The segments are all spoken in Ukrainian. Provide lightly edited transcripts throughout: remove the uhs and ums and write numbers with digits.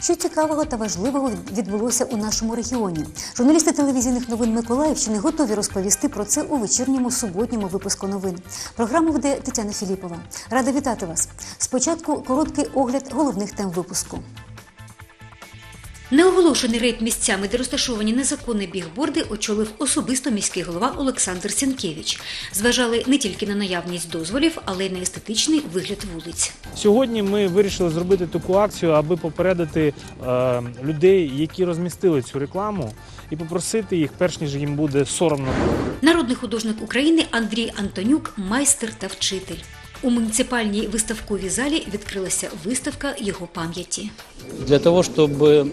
Що цікавого та важливого відбулося у нашому регіоні? Журналісти телевізійних новин Миколаївщини готові розповісти про це у вечірньому суботньому випуску новин. Програму веде Тетяна Філіпова. Рада вітати вас. Спочатку короткий огляд головних тем випуску. Неоголошений рейд місцями, де розташовані незаконні бігборди, очолив особисто міський голова Олександр Сінкевич. Зважали не тільки на наявність дозволів, але й на естетичний вигляд вулиць. Сьогодні ми вирішили зробити таку акцію, аби попередити людей, які розмістили цю рекламу, і попросити їх, перш ніж їм буде соромно. Народний художник України Андрій Антонюк – майстер та вчитель. У муніципальній виставковій залі відкрилася виставка його пам'яті. Для того, чтобы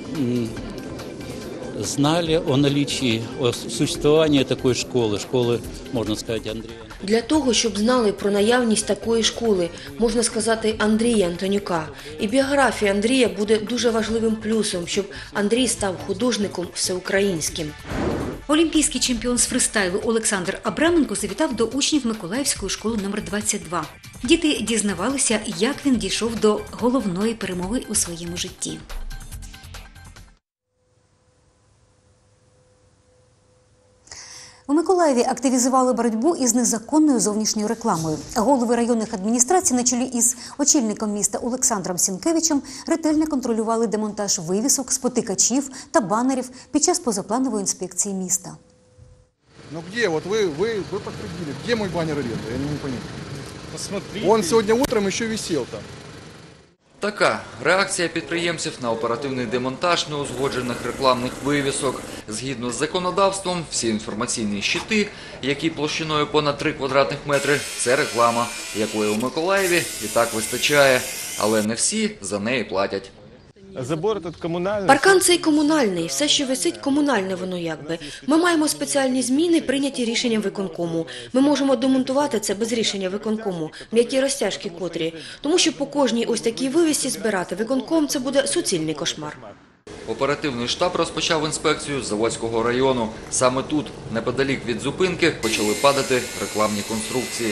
знали о наличии, о существовании такой школи, можна сказати, Андрія. Для того, щоб знали про наявність такої школи, можна сказати, Андрія Антонюка. І біографія Андрія буде дуже важливим плюсом, щоб Андрій став художником всеукраїнським. Олімпійський чемпіон з фристайлу Олександр Абраменко завітав до учнів Миколаївської школи номер 22. Діти дізнавалися, як він дійшов до головної перемоги у своєму житті. У Миколаєві активізували боротьбу із незаконною зовнішньою рекламою. Голови районних адміністрацій на чолі із очільником міста Олександром Сінкевичем ретельно контролювали демонтаж вивісок, спотикачів та банерів під час позапланової інспекції міста. Ну где? Вот вы подтвердили. Где мой баннер аренды? Я не могу понять. Посмотрите. Он сегодня утром еще висел там. Така реакція підприємців на оперативний демонтаж неузгоджених рекламних вивісок. Згідно з законодавством, всі інформаційні щити, які площиною понад 3 квадратних метри – це реклама, якої у Миколаєві і так вистачає. Але не всі за неї платять. Забор тут комунальний. Паркан цей комунальний, все, що висить, комунальне воно якби. Ми маємо спеціальні зміни, прийняті рішенням виконкому. Ми можемо демонтувати це без рішення виконкому, м'які розтяжки котрі. Тому що по кожній ось такій вивісці збирати виконком – це буде суцільний кошмар. Оперативний штаб розпочав інспекцію з Заводського району. Саме тут, неподалік від зупинки, почали падати рекламні конструкції.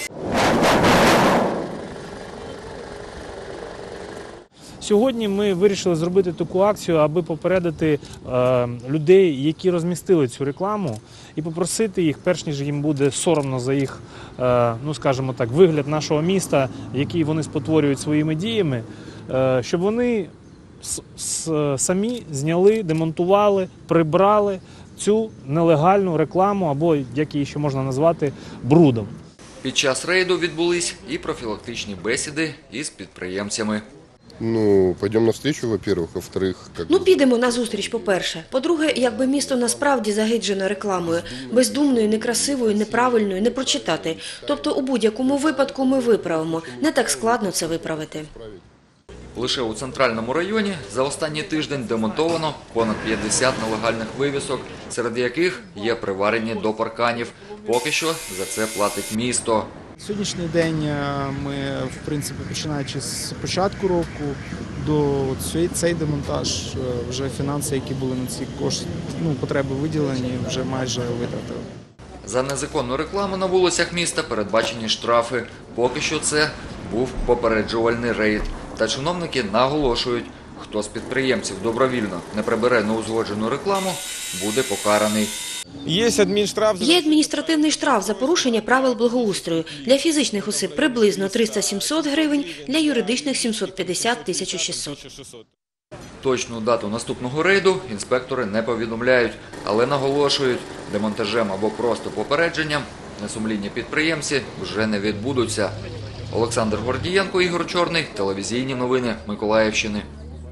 Сьогодні ми вирішили зробити таку акцію, аби попередити людей, які розмістили цю рекламу, і попросити їх, перш ніж їм буде соромно за їх, ну скажімо так, вигляд нашого міста, який вони спотворюють своїми діями, щоб вони самі зняли, демонтували, прибрали цю нелегальну рекламу, або, як її ще можна назвати, брудом. Під час рейду відбулись і профілактичні бесіди із підприємцями. Ну, пойдем навстречу, во-первых, во-вторых, Ну, підемо на зустріч, по-перше. По-друге, якби місто насправді загиджено рекламою, бездумною, некрасивою, неправильною, не прочитати. Тобто у будь-якому випадку ми виправимо. Не так складно це виправити. Лише у центральному районі за останній тиждень демонтовано понад 50 нелегальних вивісок, серед яких є приварені до парканів. Поки що за це платить місто. Сьогоднішній день ми, в принципі, починаючи з початку року, до цей демонтаж, вже фінанси, які були на ці кошти, потреби виділені, вже майже витратили. За незаконну рекламу на вулицях міста передбачені штрафи. Поки що це був попереджувальний рейд. Та чиновники наголошують, хто з підприємців добровільно не прибере неузгоджену рекламу, буде покараний. Є адміністративний штраф за порушення правил благоустрою. Для фізичних осіб приблизно 300-700 гривень, для юридичних 750-1600. Точну дату наступного рейду інспектори не повідомляють, але наголошують, демонтажем або просто попередженням несумлінні підприємці вже не відбудуться. Олександр Гордієнко, Ігор Чорний, телевізійні новини Миколаївщини.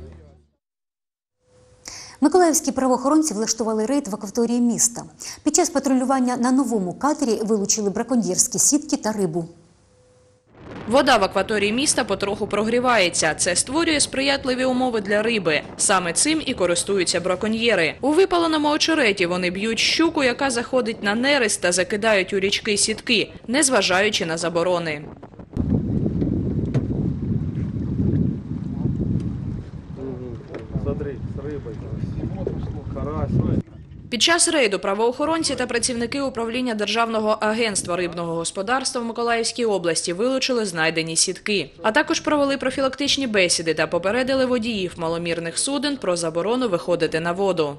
Миколаївські правоохоронці влаштували рейд в акваторії міста. Під час патрулювання на новому катері вилучили браконьєрські сітки та рибу. Вода в акваторії міста потроху прогрівається. Це створює сприятливі умови для риби. Саме цим і користуються браконьєри. У випаленому очереті вони б'ють щуку, яка заходить на нерест, та закидають у річки сітки, незважаючи на заборони. Під час рейду правоохоронці та працівники управління Державного агентства рибного господарства в Миколаївській області вилучили знайдені сітки, а також провели профілактичні бесіди та попередили водіїв маломірних суден про заборону виходити на воду.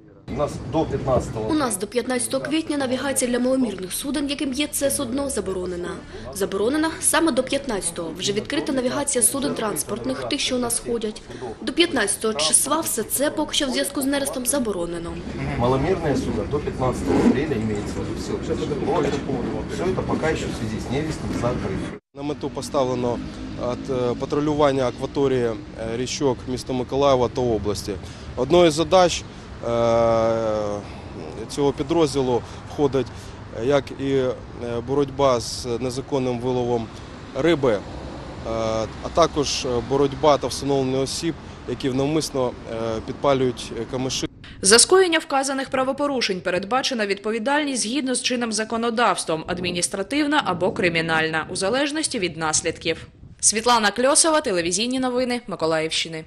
У нас до 15 квітня навігація для маломірних суден, яким є це судно, заборонена. Заборонена саме до 15-го. Вже відкрита навігація суден транспортних, тих, що у нас ходять. До 15 числа все це поки що в зв'язку з нерестом заборонено. Маломерные суда до 15 апреля имеется в виду все. Все это пока еще в связи с нерестом закрыто. На мету поставлено патрулювання акваторії річок міста Миколаєва та області. Одною із задач цього підрозділу входить як і боротьба з незаконним виловом риби, а також боротьба та встановлення осіб, які навмисно підпалюють камиші. За скоєння вказаних правопорушень передбачена відповідальність згідно з чинним законодавством – адміністративна або кримінальна, у залежності від наслідків. Світлана Кльосова, телевізійні новини Миколаївщини.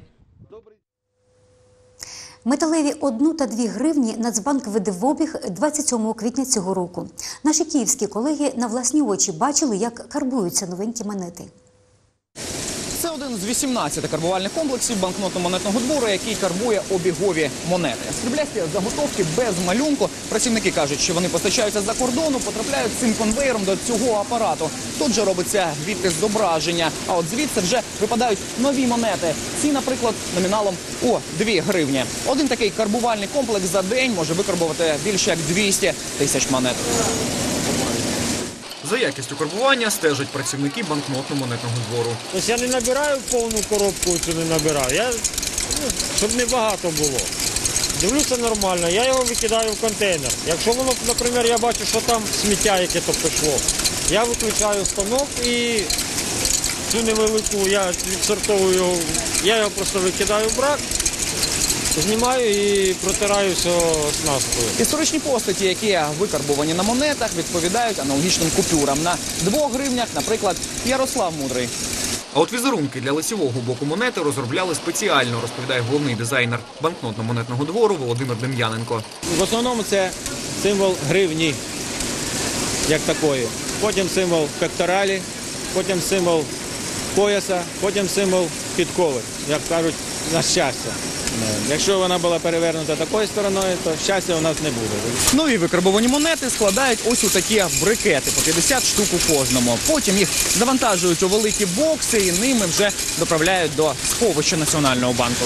Металеві 1 та 2 гривні Нацбанк веде в обіг 27 квітня цього року. Наші київські колеги на власні очі бачили, як карбуються новенькі монети. Це один з 18 карбувальних комплексів банкнотно-монетного двору, який карбує обігові монети. Сріблясті заготовки без малюнку. Працівники кажуть, що вони постачаються з-за кордону, потрапляють цим конвейером до цього апарату. Тут же робиться відтиск зображення, а от звідси вже випадають нові монети. Ці, наприклад, номіналом у 2 гривні. Один такий карбувальний комплекс за день може викарбувати більше як 200 тисяч монет. За якістю карбування стежать працівники банкнотно-монетного двору. Тобто я не набираю повну коробку, цю не набираю, щоб не багато було. Дивлюся нормально, я його викидаю в контейнер. Якщо воно, наприклад, я бачу, що там сміття яке-то пішло, я виключаю станок і цю невелику, я відсортовую його, я його просто викидаю в брак. Знімаю і протираю все оснасткою. Історичні постаті, які викарбовані на монетах, відповідають аналогічним купюрам. На 2 гривнях, наприклад, Ярослав Мудрий. А от візерунки для лицевого боку монети розробляли спеціально, розповідає головний дизайнер банкнотно-монетного двору Володимир Дем'яненко. В основному це символ гривні, як такої. Потім символ пекторалі, потім символ пояса, потім символ підкови, як кажуть, на щастя. Якщо вона була перевернута такою стороною, то щастя у нас не буде. Нові викарбовані монети складають ось у такі брикети, по 50 штук у кожному. Потім їх завантажують у великі бокси і ними вже доправляють до сховища Національного банку.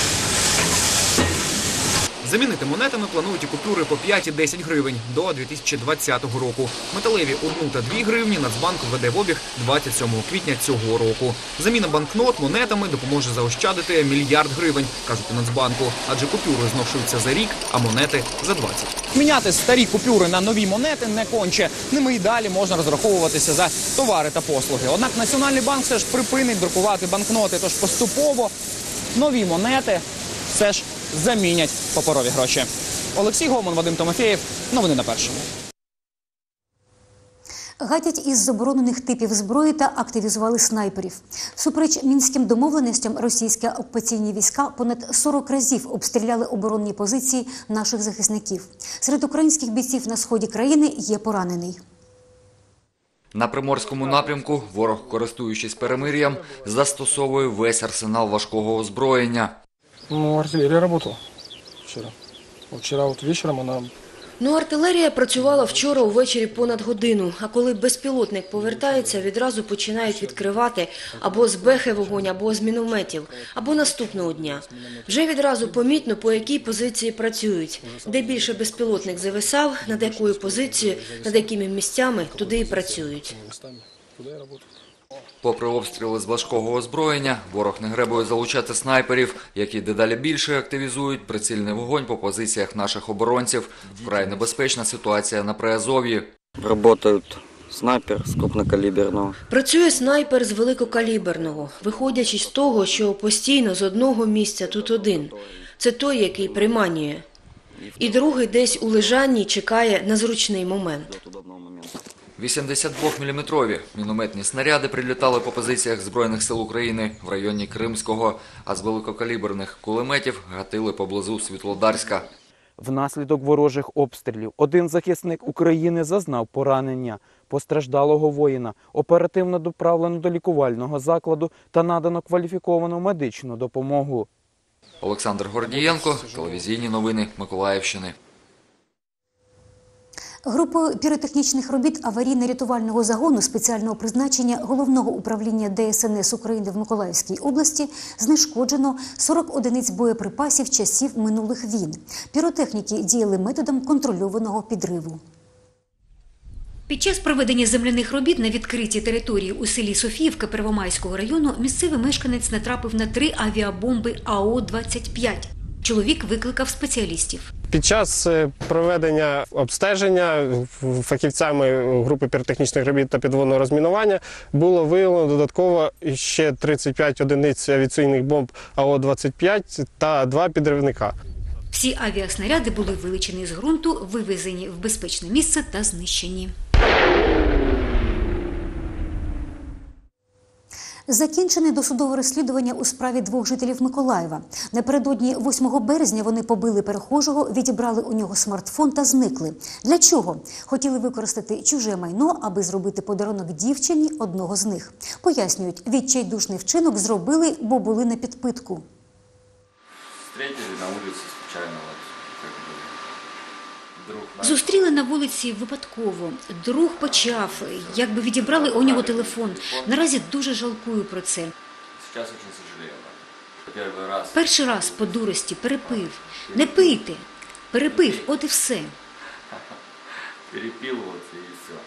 Замінити монетами планують і купюри по 5 і 10 гривень до 2020 року. Металеві 1 та 2 гривні Нацбанк введе в обіг 27 квітня цього року. Заміна банкнот монетами допоможе заощадити 1 мільярд гривень, кажуть у Нацбанку, адже купюри зношуються за рік, а монети за 20. Міняти старі купюри на нові монети не конче. Ними і далі можна розраховуватися за товари та послуги. Однак Національний банк все ж припинить друкувати банкноти, тож поступово нові монети все ж замінять паперові гроші. Олексій Гомон, Вадим Томофєєв. Новини на Першому. Гадять із заборонених типів зброї та активізували снайперів. Супереч мінським домовленостям російські окупаційні війська понад 40 разів обстріляли оборонні позиції наших захисників. Серед українських бійців на сході країни є поранений. На Приморському напрямку ворог, користуючись перемир'ям, застосовує весь арсенал важкого озброєння. Артиллерия работала вчера. Вчера вечером она... Артилерія працювала вчора увечері понад годину, а коли безпілотник повертається, відразу починають відкривати або з бехи вогонь, або з мінометів, або наступного дня. Вже відразу помітно, по якій позиції працюють. Де більше безпілотник зависав, над якою позицією, над якими місцями, туди і працюють. Попри обстріли з важкого озброєння, ворог не гребує залучати снайперів, які дедалі більше активізують прицільний вогонь по позиціях наших оборонців. Вкрай небезпечна ситуація на Приазов'ї. Працюють снайпер з крупнокаліберного. Працює снайпер з великокаліберного, виходячи з того, що постійно з одного місця тут один. Це той, який приманює. І другий десь у лежанні чекає на зручний момент. 82-мм мінометні снаряди прилітали по позиціях Збройних сил України в районі Кримського, а з великокаліберних кулеметів гатили поблизу Світлодарська. внаслідок ворожих обстрілів. Один захисник України зазнав поранення. Постраждалого воїна оперативно доправлено до лікувального закладу та надано кваліфіковану медичну допомогу. Олександр Гордієнко, телевізійні новини Миколаївщини. Групою піротехнічних робіт аварійно-рятувального загону спеціального призначення Головного управління ДСНС України в Миколаївській області знешкоджено 40 одиниць боєприпасів часів минулих війн. Піротехніки діяли методом контрольованого підриву. Під час проведення земляних робіт на відкритій території у селі Софіївка Первомайського району місцевий мешканець натрапив на 3 авіабомби АО-25. Чоловік викликав спеціалістів. Під час проведення обстеження фахівцями групи піротехнічних робіт та підводного розмінування було виявлено додатково ще 35 одиниць авіаційних бомб АО-25 та 2 підривника. Всі авіаснаряди були вилучені з ґрунту, вивезені в безпечне місце та знищені. Закінчене досудове розслідування у справі 2 жителів Миколаєва. Напередодні 8 березня вони побили перехожого, відібрали у нього смартфон та зникли. Для чого? Хотіли використати чуже майно, аби зробити подарунок дівчині одного з них. Пояснюють, відчайдушний вчинок зробили, бо були на підпитку. Зустріли на вулиці випадково. Друг почав, якби відібрали у нього телефон. Наразі дуже жалкую про це. Перший раз по дурості перепив. Не пийте. Перепив, от і все. Перепил вот и все.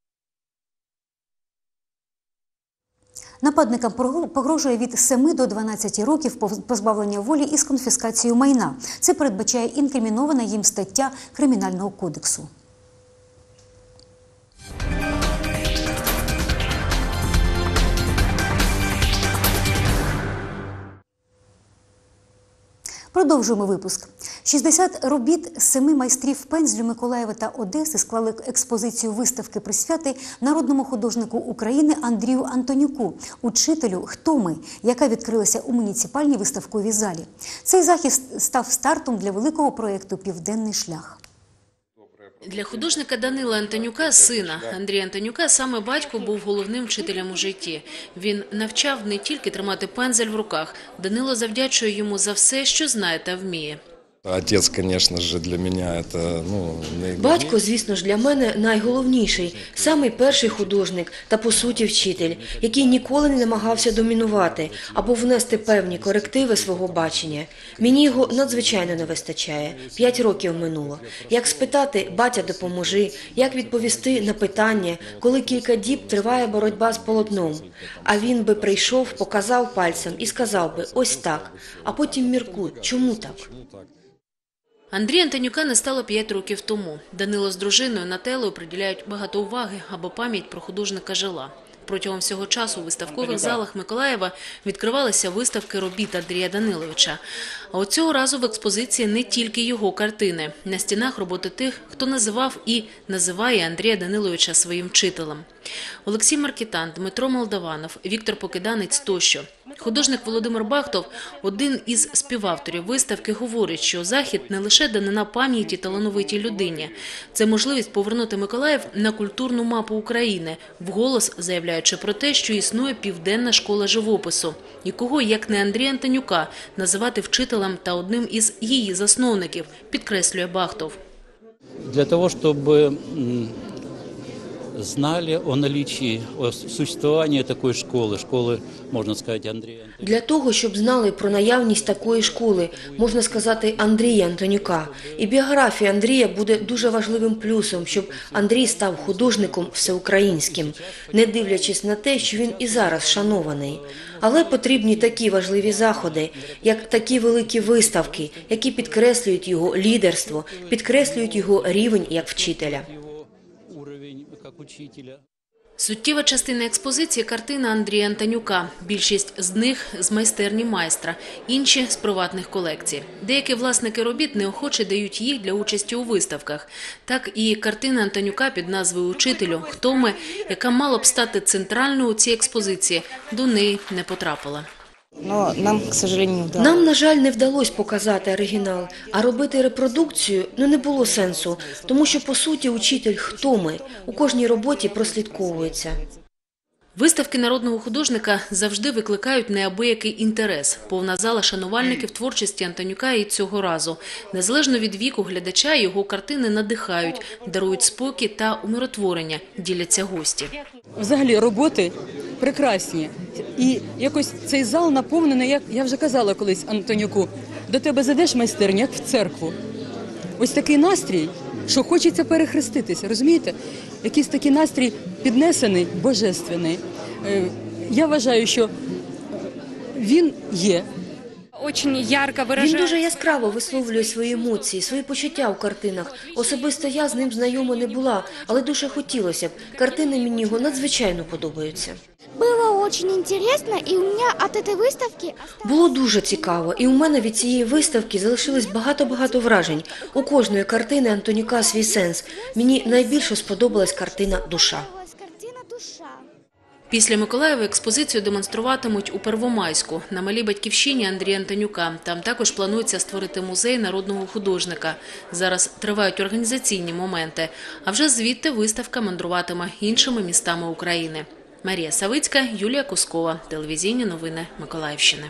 Нападникам погрожує від 7 до 12 років позбавлення волі із конфіскацією майна. Це передбачає інкримінована їм стаття Кримінального кодексу. Продовжуємо випуск. 60 робіт 7 майстрів пензлю Миколаєва та Одеси склали експозицію виставки присвяти народному художнику України Андрію Антонюку, учителю «Хто ми?», яка відкрилася у муніципальній виставковій залі. Цей захід став стартом для великого проєкту «Південний шлях». Для художника Данила Антонюка, сина Андрія Антонюка, саме батько був головним вчителем у житті. Він навчав не тільки тримати пензель в руках. Данило завдячує йому за все, що знає та вміє. Отець, звісно ж, для мене це, Батько, звісно ж, для мене найголовніший, самий перший художник та, по суті, вчитель, який ніколи не намагався домінувати або внести певні корективи свого бачення. Мені його надзвичайно не вистачає. 5 років минуло. Як спитати «батя, допоможи», як відповісти на питання, коли кілька діб триває боротьба з полотном. А він би прийшов, показав пальцем і сказав би «ось так», а потім міркуй, чому так? Андрія Антонюка не стало 5 років тому. Данило з дружиною Нателею приділяють багато уваги, аби пам'ять про художника жила. Протягом всього часу у виставкових залах Миколаєва відкривалися виставки робіт Андрія Даниловича. А от цього разу в експозиції не тільки його картини. На стінах роботи тих, хто називав і називає Андрія Даниловича своїм вчителем. Олексій Маркітан, Дмитро Молдаванов, Віктор Покиданець тощо. Художник Володимир Бахтов, один із співавторів виставки, говорить, що захід не лише данина пам'яті талановитій людині. Це можливість повернути Миколаїв на культурну мапу України, вголос заявляючи про те, що існує Південна школа живопису. І кого, як не Андрія Антонюка, називати вчителем та одним із її засновників, підкреслює Бахтов. Для того, щоб знали о наличии, о существовании такой школи, можна сказати, Андрія. Для того, щоб знали про наявність такої школи, можна сказати, Андрія Антонюка. І біографія Андрія буде дуже важливим плюсом, щоб Андрій став художником всеукраїнським, не дивлячись на те, що він і зараз шанований. Але потрібні такі важливі заходи, як такі великі виставки, які підкреслюють його лідерство, підкреслюють його рівень як вчителя. Суттєва частина експозиції – картина Андрія Антонюка. Більшість з них – з майстерні майстра, інші – з приватних колекцій. Деякі власники робіт неохоче дають їх для участі у виставках. Так і картина Антонюка під назвою «Учителю. Хто ми?», яка мала б стати центральною у цій експозиції, до неї не потрапила. Нам, к сожалению, не вдалося. Нам, на жаль, не вдалося показати оригінал, а робити репродукцію не було сенсу, тому що, по суті, учитель «Хто ми?» у кожній роботі прослідковується. Виставки народного художника завжди викликають неабиякий інтерес. Повна зала шанувальників творчості Антонюка і цього разу. Незалежно від віку глядача, його картини надихають, дарують спокій та умиротворення, діляться гості. Взагалі роботи прекрасні. І якось цей зал наповнений, як я вже казала колись Антонюку, до тебе зайдеш в майстерню, як в церкву. Ось такий настрій, що хочеться перехреститися, розумієте? Якийсь такий настрій піднесений, божественний. Я вважаю, що він є. Він дуже яскраво висловлює свої емоції, свої почуття у картинах. Особисто я з ним знайома не була, але дуже хотілося б. Картини мені його надзвичайно подобаються. Було дуже цікаво, і у мене від цієї виставки залишилось багато вражень. У кожної картини Антонюка свій сенс. Мені найбільше сподобалась картина «Душа». Після Миколаєва експозицію демонструватимуть у Первомайську, на малій батьківщині Андрія Антонюка. Там також планується створити музей народного художника. Зараз тривають організаційні моменти, а вже звідти виставка мандруватиме іншими містами України. Марія Савицька, Юлія Кускова. Телевізійні новини Миколаївщини.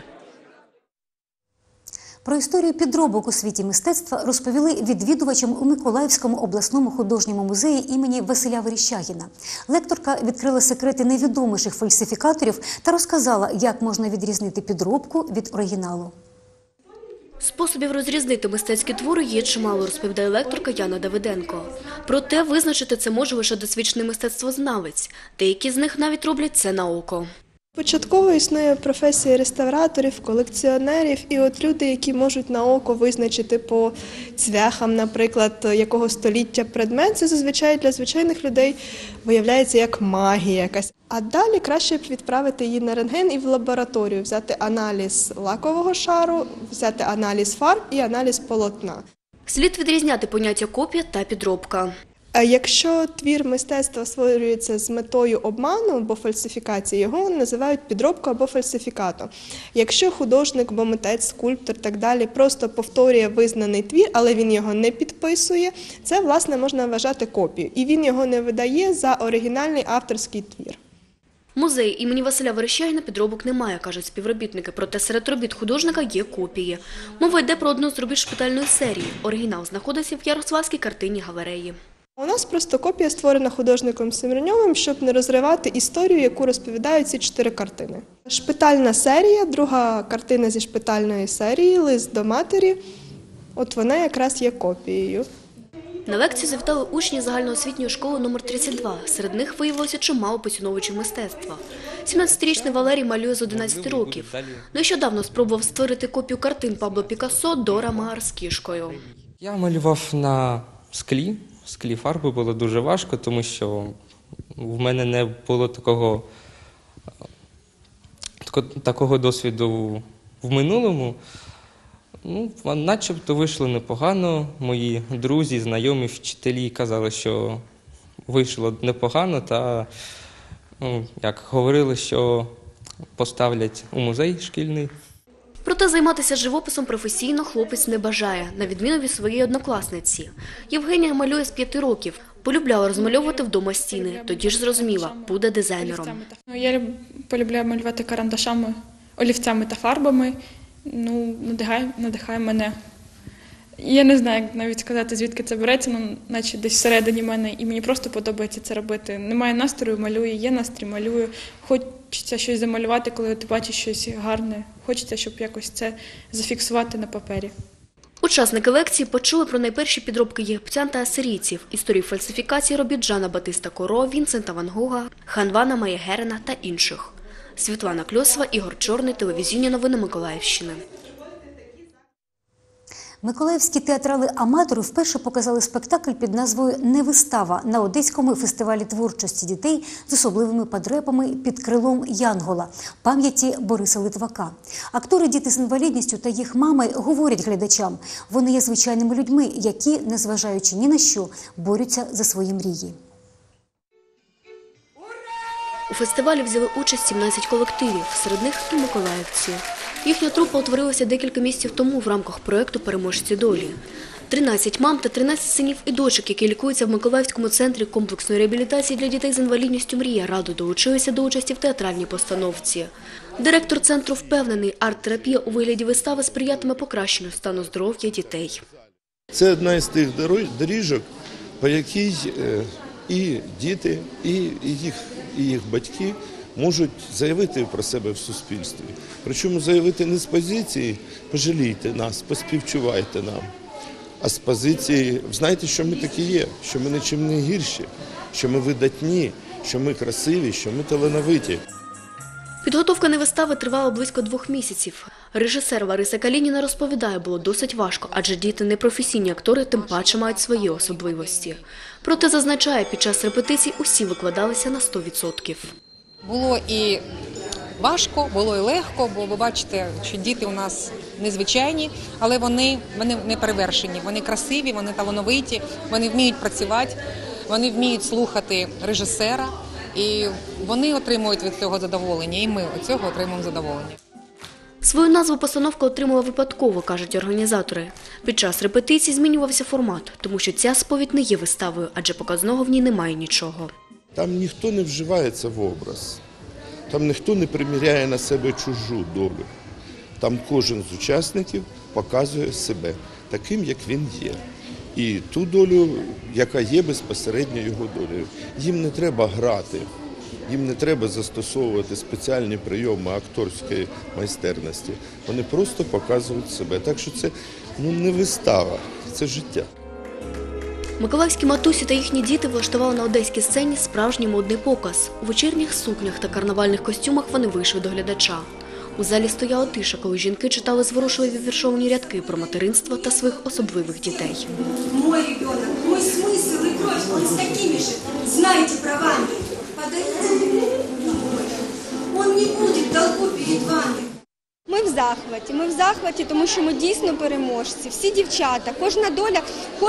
Про історію підробок у світі мистецтва розповіли відвідувачам у Миколаївському обласному художньому музеї імені Василя Верещагіна. Лекторка відкрила секрети найвідоміших фальсифікаторів та розказала, як можна відрізнити підробку від оригіналу. Способів розрізнити мистецькі твори є чимало, розповідає лекторка Яна Давиденко. Проте визначити це може лише досвідчений мистецтвознавець. Деякі з них навіть роблять це на око. Початково існує професія реставраторів, колекціонерів і от люди, які можуть на око визначити по цвяхам, наприклад, якого століття предмет, це зазвичай для звичайних людей виявляється як магія якась. А далі краще б відправити її на рентген і в лабораторію, взяти аналіз лакового шару, взяти аналіз фарб і аналіз полотна. Слід відрізняти поняття копія та підробка. Якщо твір мистецтва створюється з метою обману або фальсифікації, його називають підробкою або фальсифікатом. Якщо художник, або митець, скульптор і так далі просто повторює визнаний твір, але він його не підписує, це, власне, можна вважати копією. І він його не видає за оригінальний авторський твір. Музей імені Василя Верещагіна підробок немає, кажуть співробітники, проте серед робіт художника є копії. Мова йде про одну з робіт шпитальної серії. Оригінал знаходиться в Ярославській картинній галереї. У нас просто копія створена художником Семерньовим, щоб не розривати історію, яку розповідають ці 4 картини. Шпитальна серія, друга картина зі шпитальної серії «Лист до матері», от вона якраз є копією. На лекцію завітали учні загальноосвітньої школи номер 32. Серед них виявилося чимало поціновувачів мистецтва. 17-річний Валерій малює з 11 років. Нещодавно спробував створити копію картин Пабло Пікассо «Дора Maar» з кішкою. Я малював на склі. Склі фарби було дуже важко, тому що в мене не було такого досвіду в минулому. Начебто вийшло непогано. Мої друзі, знайомі, вчителі казали, що вийшло непогано та говорили, що поставлять у музей шкільний. Проте займатися живописом професійно хлопець не бажає, на відміну від своєї однокласниці. Євгенія малює з 5 років. Полюбляла розмальовувати вдома стіни, тоді ж зрозуміла – буде дизайнером. Я полюбляю малювати карандашами, олівцями та фарбами. Надихає мене. Я не знаю, як навіть сказати, звідки це береться, наче десь всередині мене, і мені просто подобається це робити. Немає настрою, малюю, є настрій, малюю. Хочеться щось замалювати, коли ти бачиш щось гарне. Хочеться, щоб якось це зафіксувати на папері. Учасники лекції почули про найперші підробки єгиптян та асирійців, історію фальсифікації робіт Жана Батиста Коро, Вінсента Ван Гога, Ханвана Маєгерена та інших. Світлана Кльосова, Ігор Чорний, телевізійні новини Миколаївщини. Миколаївські театрали-аматори вперше показали спектакль під назвою «Невистава» на Одеському фестивалі творчості дітей з особливими потребами «Під крилом Янгола» пам'яті Бориса Литвака. Актори, діти з інвалідністю та їх мами говорять глядачам, вони є звичайними людьми, які, незважаючи ні на що, борються за свої мрії. У фестивалі взяли участь 17 колективів, серед них і миколаївці. Їхня трупа утворилася декілька місяців тому в рамках проєкту «Переможці долі». 13 мам та 13 синів і дочок, які лікуються в Миколаївському центрі комплексної реабілітації для дітей з інвалідністю «Мрія», радо долучилися до участі в театральній постановці. Директор центру впевнений, арт-терапія у вигляді вистави сприятиме покращенню стану здоров'я дітей. Це одна із тих доріжок, по якій і діти, і їх батьки можуть заявити про себе в суспільстві. Причому заявити не з позиції «пожалійте нас, поспівчувайте нам», а з позиції «знаєте, що ми такі є, що ми нічим не гірші, що ми видатні, що ми красиві, що ми талановиті». Підготовка на вистави тривала близько 2 місяців. Режисер Лариса Калініна розповідає, було досить важко, адже діти не професійні актори, тим паче мають свої особливості. Проте, зазначає, під час репетицій усі викладалися на 100%. Було і важко, було і легко, бо ви бачите, що діти у нас незвичайні, але вони не перевершені, вони красиві, вони талановиті, вони вміють працювати, вони вміють слухати режисера. І вони отримують від цього задоволення, і ми від цього отримуємо задоволення. Свою назву постановка отримала випадково, кажуть організатори. Під час репетицій змінювався формат, тому що ця сповідь не є виставою, адже показного в ній немає нічого. Там ніхто не вживається в образ, там ніхто не приміряє на себе чужу долю. Там кожен з учасників показує себе таким, як він є. І ту долю, яка є безпосередньо його долею. Їм не треба грати, їм не треба застосовувати спеціальні прийоми акторської майстерності. Вони просто показують себе. Так що це не вистава, це життя. Миколаївські матусі та їхні діти влаштували на одеській сцені справжній модний показ. У вечірніх сукнях та карнавальних костюмах вони вийшли до глядача. У залі стояла тиша, коли жінки читали зворушливі віршовані рядки про материнство та своїх особливих дітей. Мой ребенок, мой смысл и кровь, он с такими же, знаете, правами. Подарите ему, он не будет в долгу перед вами. Ми в захваті, тому що ми дійсно переможці. Всі дівчата, кожна доля,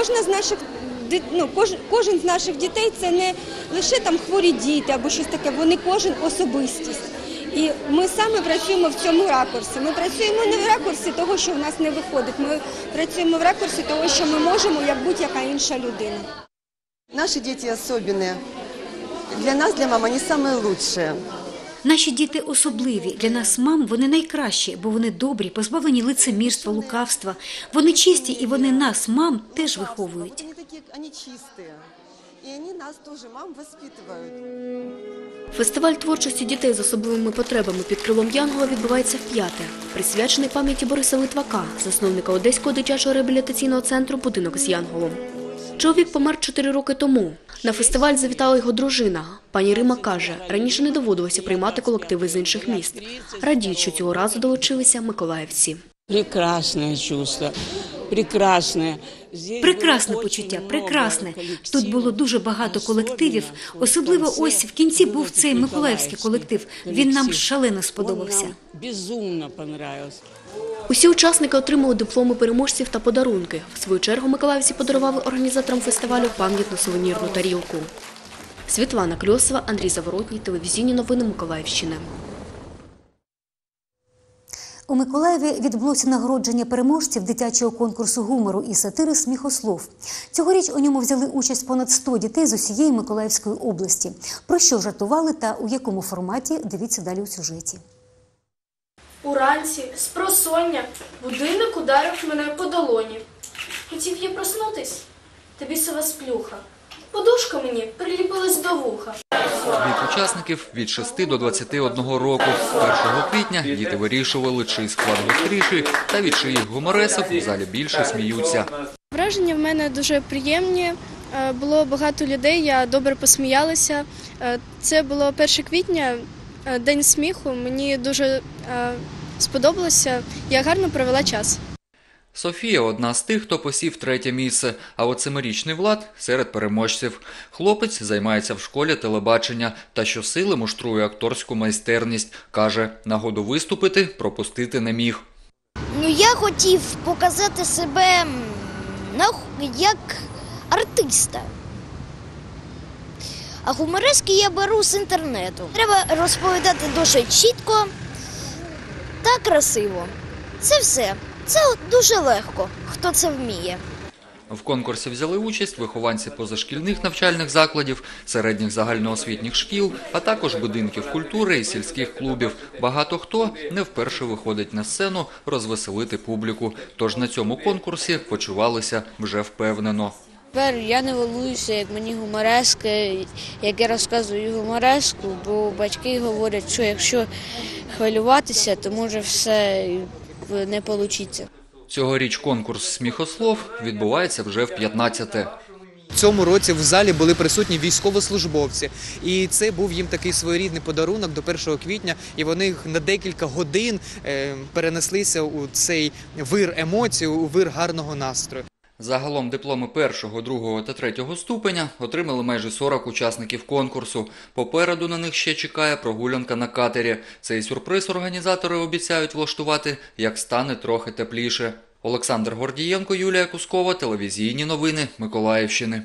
кожен з наших дітей – це не лише там хворі діти або щось таке, вони кожен особистість. І ми саме працюємо в цьому ракурсі. Ми працюємо не в ракурсі того, що в нас не виходить. Ми працюємо в ракурсі того, що ми можемо, як будь-яка інша людина. Наші діти особливі. Для нас, для мам, вони найкращі. Наші діти особливі. Для нас, мам, вони найкращі, бо вони добрі, позбавлені лицемірства, лукавства. Вони чисті і вони нас, мам, теж виховують. Вони чисті. І вони нас теж, мам, воспитують. Фестиваль творчості дітей з особливими потребами під крилом Янгола відбувається вп'яте. Присвячений пам'яті Бориса Литвака, засновника Одеського дитячого реабілітаційного центру «Будинок з Янголом». Чоловік помер 4 роки тому. На фестиваль завітала його дружина. Пані Рима каже, раніше не доводилося приймати колективи з інших міст. Радіють, що цього разу долучилися миколаївці. Прекрасне чувство, прекрасне. Прекрасне почуття, прекрасне. Тут було дуже багато колективів. Особливо ось в кінці був цей миколаївський колектив. Він нам шалено сподобався. Безумно понравився. Усі учасники отримали дипломи переможців та подарунки. В свою чергу миколаївці подарували організаторам фестивалю пам'ятну сувенірну тарілку. Світлана Кльосова, Андрій Заворотній, телевізійні новини Миколаївщини. У Миколаєві відбулося нагородження переможців дитячого конкурсу гумору і сатири «Сміхослов». Цьогоріч у ньому взяли участь понад 100 дітей з усієї Миколаївської області. Про що жартували та у якому форматі – дивіться далі у сюжеті. Уранці, спросоння, будильник ударив мене по долоні. Хотів я проснутись, та бісова сплюха. Подушка мені приліпилась до вуха. Вік учасників від 6 до 21 року. 1 квітня діти вирішували, чий склад гостріший та від чиїх гуморесок в залі більше сміються. Враження в мене дуже приємні. Було багато людей, я добре посміялася. Це було 1 квітня, День сміху. Мені дуже сподобалося, я гарно провела час. Софія – одна з тих, хто посів 3-те місце, а от 7-річний Влад – серед переможців. Хлопець займається в школі телебачення та щосили муштрує акторську майстерність. Каже, нагоду виступити пропустити не міг. Я хотів показати себе як артиста. А гуморески я беру з інтернету. Треба розповідати дуже чітко, та красиво. Це все. Це дуже легко, хто це вміє. В конкурсі взяли участь вихованці позашкільних навчальних закладів, середніх загальноосвітніх шкіл, а також будинків культури і сільських клубів. Багато хто не вперше виходить на сцену розвеселити публіку, тож на цьому конкурсі почувалися вже впевнено. Тепер я не волнуюся, як мені гуморески, як я розказую гумореску, бо батьки говорять, що якщо хвилюватися, то може все не вийде. Цьогоріч конкурс «Сміхослов» відбувається вже в 15-те. В цьому році в залі були присутні військовослужбовці, і це був їм такий своєрідний подарунок до 1 квітня, і вони на декілька годин перенеслися у цей вир емоцій, у вир гарного настрою. Загалом дипломи 1, 2 та 3 ступеня отримали майже 40 учасників конкурсу. Попереду на них ще чекає прогулянка на катері. Цей сюрприз організатори обіцяють влаштувати, як стане трохи тепліше. Олександр Гордієнко, Юлія Кускова, телевізійні новини Миколаївщини.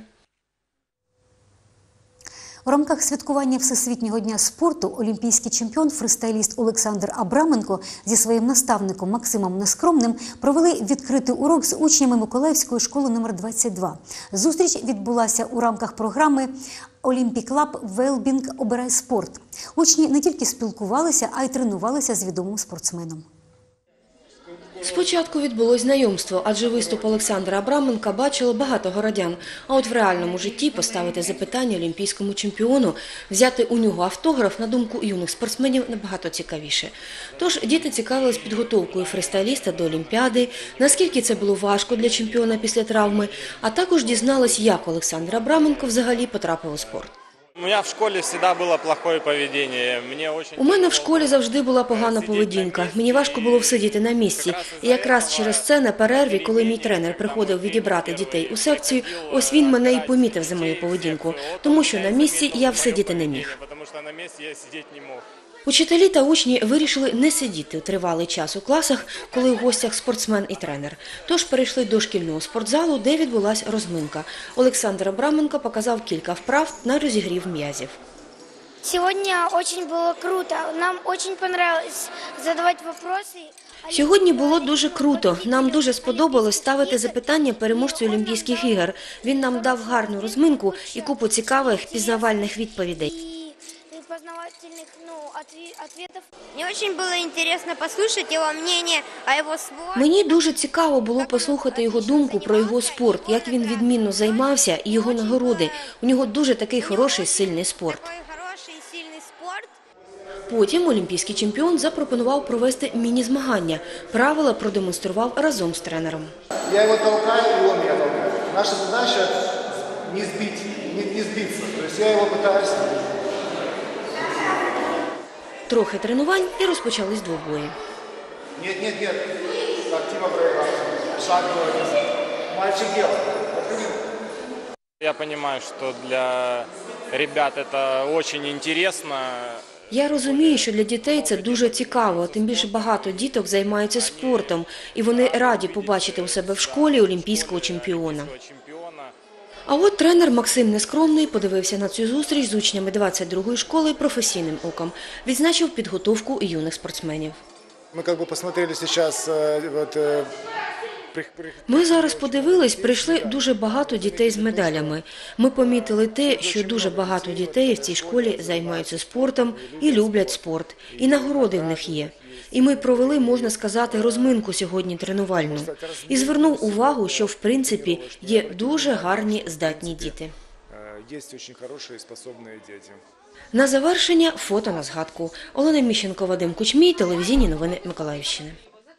У рамках святкування Всесвітнього дня спорту олімпійський чемпіон, фристайліст Олександр Абраменко зі своїм наставником Максимом Нескромним провели відкритий урок з учнями Миколаївської школи номер 22. Зустріч відбулася у рамках програми «Олімпік Лаб Велбінг. Обирай спорт». Учні не тільки спілкувалися, а й тренувалися з відомим спортсменом. Спочатку відбулось знайомство, адже виступ Олександра Абраменка бачило багато городян. А от в реальному житті поставити запитання олімпійському чемпіону, взяти у нього автограф, на думку юних спортсменів, набагато цікавіше. Тож діти цікавились підготовкою фристайліста до Олімпіади, наскільки це було важко для чемпіона після травми, а також дізнались, як Олександр Абраменко взагалі потрапив у спорт. У мене в школі завжди була погана поведінка. Мені важко було всидіти на місці. І якраз через це на перерві, коли мій тренер приходив відібрати дітей у секцію, ось він мене і помітив за мою поведінку. Тому що на місці я всидіти не міг. Учителі та учні вирішили не сидіти тривалий час у класах, коли в гостях спортсмен і тренер. Тож перейшли до шкільного спортзалу, де відбулася розминка. Олександр Абраменко показав кілька вправ на розігрів м'язів. Сьогодні дуже було круто. Нам дуже подобалось задавати питання. Сьогодні було дуже круто. Нам дуже сподобалось ставити запитання переможцю Олімпійських ігор. Він нам дав гарну розминку і купу цікавих пізнавальних відповідей. Мені дуже цікаво було послухати його думку про його спорт, як він відмінно займався і його нагороди. У нього дуже такий хороший, сильний спорт. Потім олімпійський чемпіон запропонував провести міні-змагання. Правила продемонстрував разом з тренером. Я його толкаю, і він мене толкає. Наша задача не збитися. Тобто я його намагаюся. Трохи тренувань і розпочались двобої. Ні. Активно проіграв. Шаг вниз. Мальчик делал. Я розумію, що для ребят це дуже цікаво. Я розумію, що для дітей це дуже цікаво, тим більше багато діток займаються спортом, і вони раді побачити у себе в школі олімпійського чемпіона. А от тренер Максим Нескромний подивився на цю зустріч з учнями 22-ї школи професійним оком. Відзначив підготовку юних спортсменів. Ми зараз подивились, прийшли дуже багато дітей з медалями. Ми помітили те, що дуже багато дітей в цій школі займаються спортом і люблять спорт. І нагороди в них є. І ми провели, можна сказати, розминку сьогодні тренувальну. І звернув увагу, що в принципі є дуже гарні здатні діти. На завершення фото на згадку. Олена Міщенко, Вадим Кучмій, телевізійні новини Миколаївщини.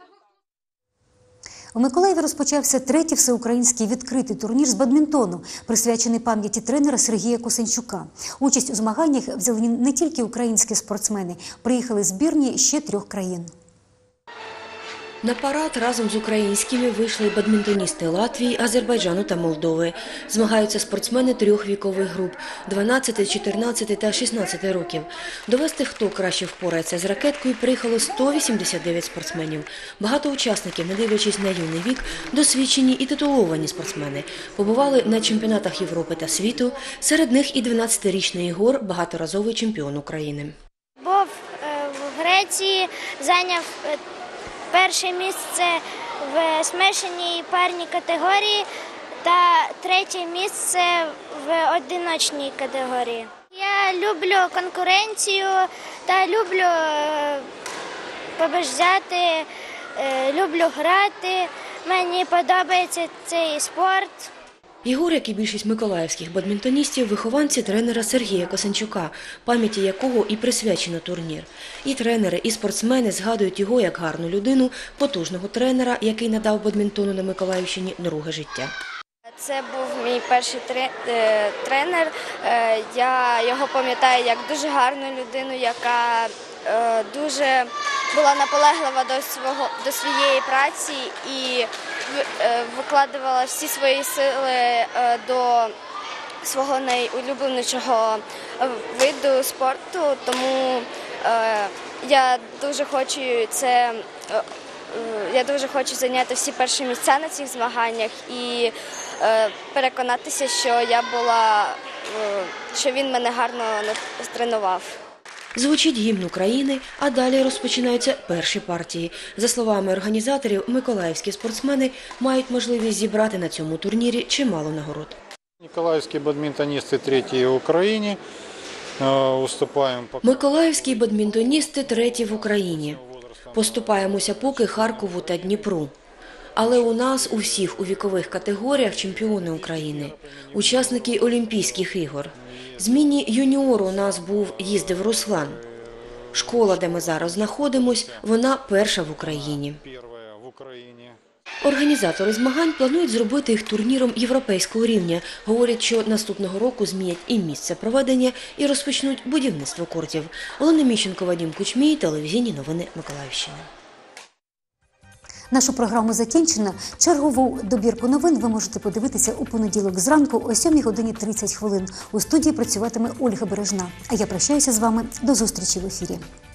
У Миколаєві розпочався третій всеукраїнський відкритий турнір з бадмінтону, присвячений пам'яті тренера Сергія Косенчука. Участь у змаганнях взяли не тільки українські спортсмени, приїхали збірні ще 3 країн. На парад разом з українськими вийшли бадмінтоністи Латвії, Азербайджану та Молдови. Змагаються спортсмени 3 вікових груп – 12, 14 та 16 років. Довести, хто краще впорається з ракеткою, приїхало 189 спортсменів. Багато учасників, не дивлячись на юний вік, досвідчені і титуловані спортсмени. Побували на чемпіонатах Європи та світу, серед них і 12-річний Ігор, багаторазовий чемпіон України. Був в Греції, зайняв перше місце в смешаній парній категорії та третє місце в одиночній категорії. Я люблю конкуренцію та люблю побажати, люблю грати, мені подобається цей спорт. Єгор, як і більшість миколаївських бадмінтоністів, вихованці тренера Сергія Косанчука, пам'яті якого і присвячено турнір. І тренери, і спортсмени згадують його як гарну людину, потужного тренера, який надав бадмінтону на Миколаївщині друге життя. Це був мій перший тренер. Я його пам'ятаю як дуже гарну людину, яка дуже була наполеглива до своєї праці і викладувала всі свої сили до свого найулюбленішого виду спорту. Тому я дуже хочу зайняти всі перші місця на цих змаганнях і переконатися, що він мене гарно тренував. Звучить гімн України, а далі розпочинаються перші партії. За словами організаторів, миколаївські спортсмени мають можливість зібрати на цьому турнірі чимало нагород. Миколаївські бадмінтоністи треті в Україні. Миколаївські бадмінтоністи треті в Україні. Поступаємося поки Харкову та Дніпру. Але у нас у всіх у вікових категоріях чемпіони України, учасники Олімпійських ігор. Зміні юніору у нас їздив Руслан. Школа, де ми зараз знаходимось, вона перша в Україні. Організатори змагань планують зробити їх турніром європейського рівня. Говорять, що наступного року змінять і місце проведення, і розпочнуть будівництво кортів. Олена Міщенко, Вадим Кучмій, телевізійні новини Миколаївщини. Нашу програму закінчено. Чергову добірку новин ви можете подивитися у понеділок зранку о 7:30. У студії працюватиме Ольга Бережна. А я прощаюся з вами. До зустрічі в ефірі.